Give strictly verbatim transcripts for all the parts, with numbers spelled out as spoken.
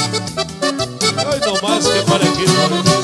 Ay, no más que parejito.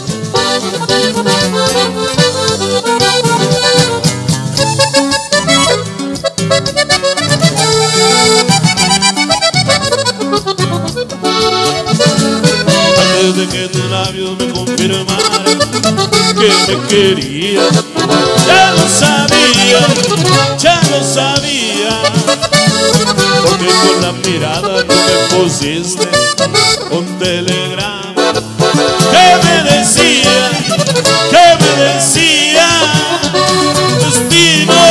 Antes de que tus labios me confirmaran que me querías, ya lo sabía, ya lo sabía, porque con la mirada tú me pusiste un telegrama que me decía, que me decía, destino,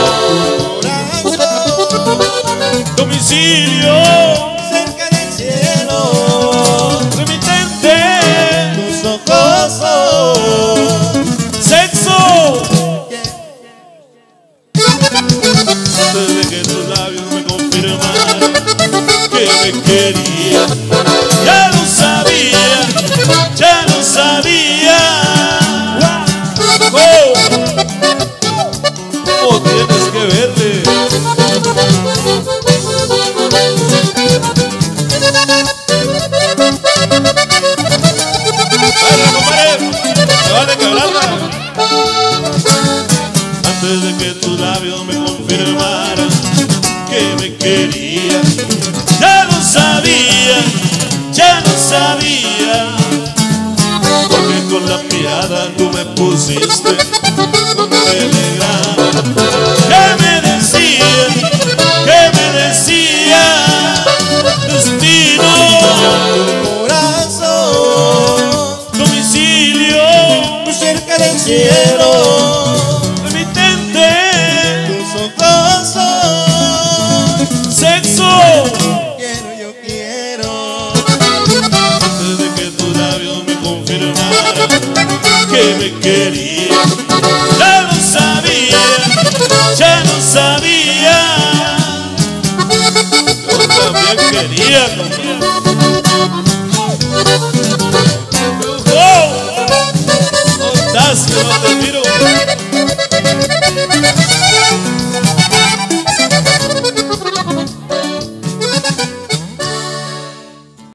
domicilio cerca del cielo, remitente, tus ojos son sexo. Antes de que tus labios me confirmaran que me querías, ya lo sabía, ya lo sabía. Oh, oh, tienes que verle. ¡Vale, compadre! ¡Me van a quebrarla! Antes de que tus labios me confirmaran que me querías, ya lo sabía, ya lo sabía, porque con la mirada tú me pusiste un telegrama que me decía, que me decía, destino, corazón, domicilio, muy cerca del cielo, remitente, tus ojos son sexo. quiero, yo quiero. Antes de que tus labios me confirmaran que me querías, ya lo sabía, ya lo sabía. Yo también quería, compadre. ¡Oh! ¿Dónde estás que no te miro?